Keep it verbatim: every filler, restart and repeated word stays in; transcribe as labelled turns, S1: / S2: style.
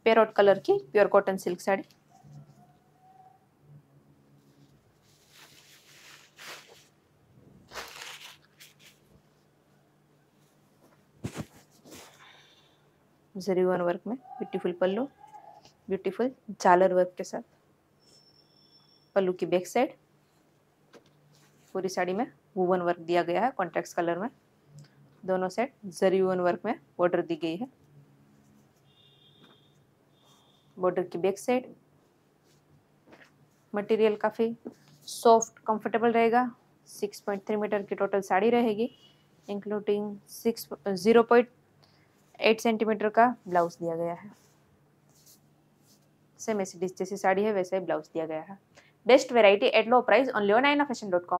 S1: Perot colour की pure cotton silk sari. Zari woven work में beautiful pallu, beautiful झालर वर्क के साथ पल्लू की बैक साइड। पूरी साड़ी में वूवन वर्क दिया गया है कॉन्ट्रास्ट कलर में। दोनों साइड जरी वूवन वर्क में बॉर्डर दी गई है। बॉर्डर की बैक साइड मटेरियल काफ़ी सॉफ्ट कंफर्टेबल रहेगा। सिक्स पॉइंट थ्री मीटर की टोटल साड़ी रहेगी, including six zero point eight centimetre का ब्लाउज दिया गया है। सेम ऐसी डिश जैसी साड़ी है वैसे ही ब्लाउज दिया गया है। Best variety at low price only on Aaina fashion dot com.